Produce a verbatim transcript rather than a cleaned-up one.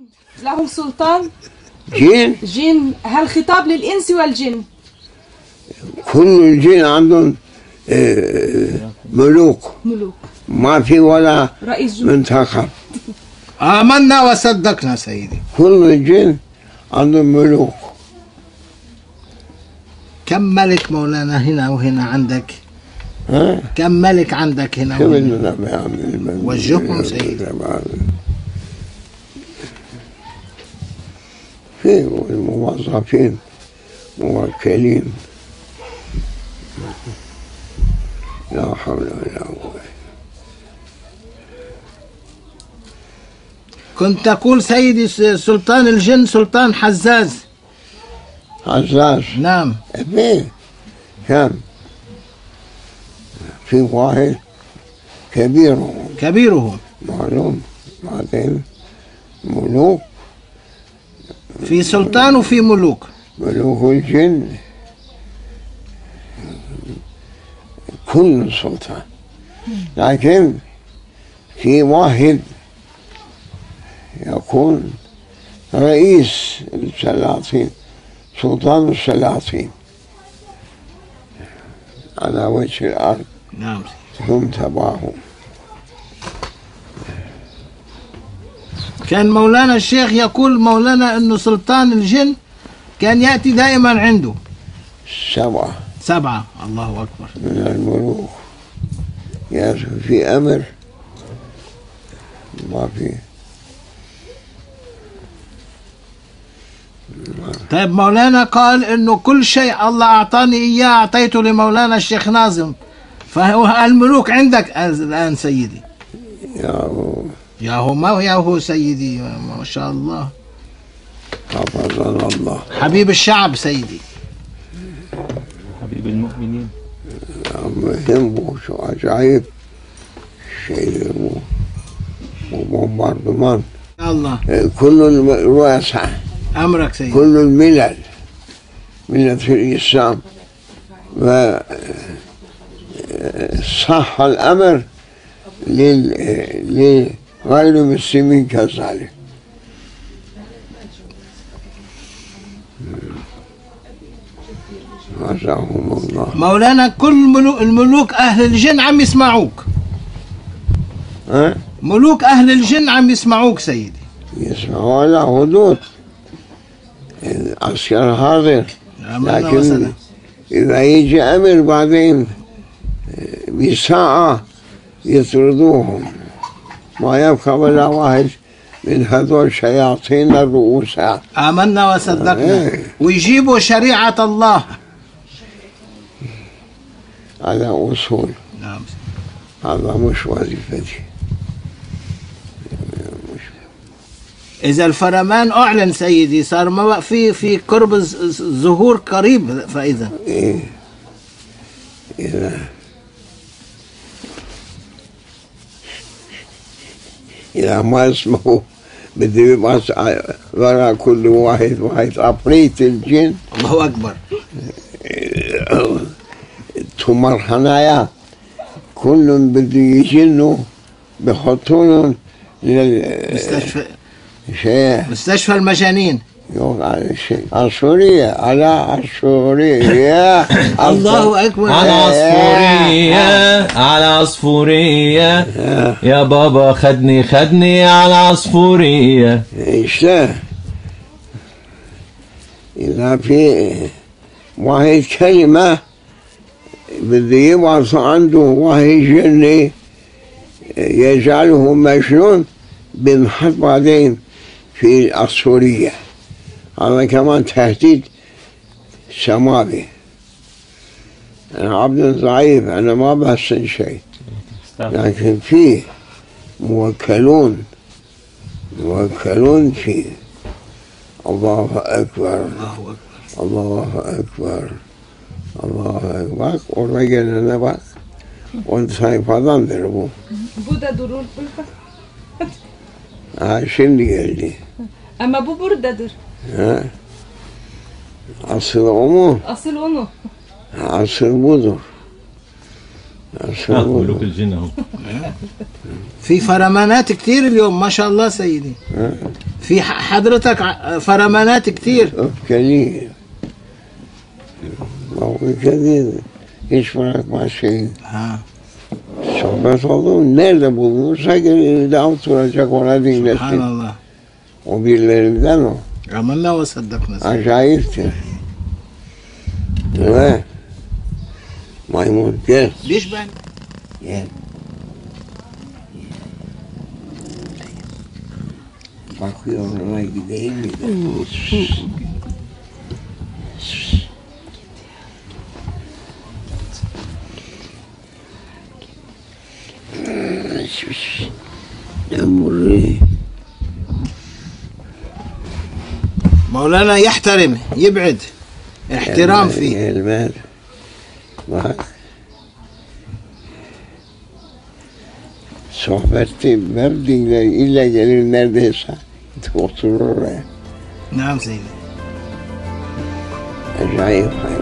لهم سلطان؟ جن؟ جن. هل خطاب للإنس والجن؟ كل الجن عندهم ملوك. ملوك. ما في ولا رئيس منتخب. آمنا وصدقنا سيدي. كل الجن عندهم ملوك. كم ملك مولانا هنا وهنا عندك؟ ها؟ كم ملك عندك هنا وهنا؟ وجهكم سيدي. في الموظفين موكلين. لا حول ولا قوة. كنت تقول سيدي سلطان الجن سلطان حزاز. حزاز؟ نعم. في كم؟ في واحد كبيرهم. كبيرهم معلوم. بعدين ملوك. في سلطان وفي ملوك. ملوك الجن كل سلطان، لكن في واحد يكون رئيس السلاطين، سلطان السلاطين على وجه الأرض. نعم. هم تبعهم. كان مولانا الشيخ يقول مولانا انه سلطان الجن كان يأتي دائما عنده سبعة. سبعة. الله أكبر. من الملوك يأتي في أمر ما في. طيب مولانا قال انه كل شيء الله اعطاني اياه اعطيته لمولانا الشيخ ناظم، فهو الملوك عندك الان سيدي. يا هو يا هو ما هو يا هو سيدي، ما شاء الله. حفظنا الله. حبيب الشعب سيدي. حبيب المؤمنين. مهم شو عجائب شيء وبومباردمان. الله. كل الرؤساء أمرك سيدي. كل الملل، ملة الإسلام، وصح الأمر لغير المسلمين كذلك. جزاهم الله. مولانا كل الملوك أهل الجن عم يسمعوك. ها؟ ملوك أهل الجن عم يسمعوك سيدي. يسمعوا على حدود العسكر حاضر، لكن إذا يجي أمر بعدين بساعة يطردوهم، ما يبقى ولا واحد من هذول شياطين الرؤوساء. آمنا وصدقنا. ويجيبوا شريعة الله على أصول. نعم. هذا مش وظيفتي. إذا الفرمان أعلن سيدي صار ما في في قرب الظهور قريب، فإذا إيه إذا إذا ما اسمه بده يبقى ورا كل واحد واحد عفريت الجن. الله أكبر. تمر حنايا كلهم بده يجنوا بحطونهم للمستشفى. شيء مستشفى المجانين. على شيء عصفورية على عصفورية. الله أكبر. على عصفورية على عصفورية يا بابا خدني خدني على عصفورية. ايش ده؟ إذا في واحد كلمة بده يبعث عنده واحد جني يجعله مجنون، بنحط بعدين في العصفورية. هذا كمان تهديد سماوي. أنا عبد ضعيف، أنا ما بحسن شيء، لكن فيه موكلون موكلون فيه. الله أكبر. الله أكبر. الله أكبر. ورجل نبأ وانت فضان دربو بودا درون بلفا عشان لي أما بو بردا در. ها أصل أمه أصل أمه أصل بودر أصل بودر. ملوك الجن اهو. في فرمانات كتير اليوم ما شاء الله سيدي. في ح- حضرتك ع- فرمانات كتير. öfkeli. O ülkede hiç bırakmaz şeyi. Ha. Sohbet oldu. Nerede bulunursa geri devam oturacak ona dinlesin. Subhanallah. O birilerinden o. عملنا وصدقنا. Acayiptir. Ve maymun gel. ليش ben? Gel. Bakıyor ona gideyim mi? Ben burayı مولانا يحترم يبعد احترام فيه. Gelmez. Bak. Sohbeti ver dinler, illa gelir neredeyse oturur oraya. نعم سيدي. Acayip hayvan.